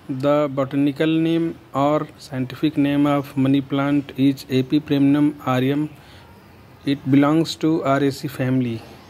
The botanical name or scientific name of money plant is Epiprenum aureum. It belongs to Raceae family.